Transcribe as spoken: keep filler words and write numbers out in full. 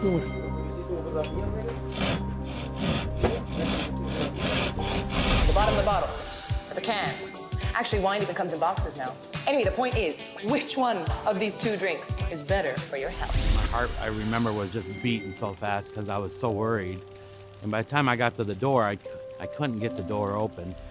The bottom of the bottle, or the can. Actually, wine even comes in boxes now. Anyway, the point is, which one of these two drinks is better for your health? My heart, I remember, was just beating so fast because I was so worried. And by the time I got to the door, I, I couldn't get the door open.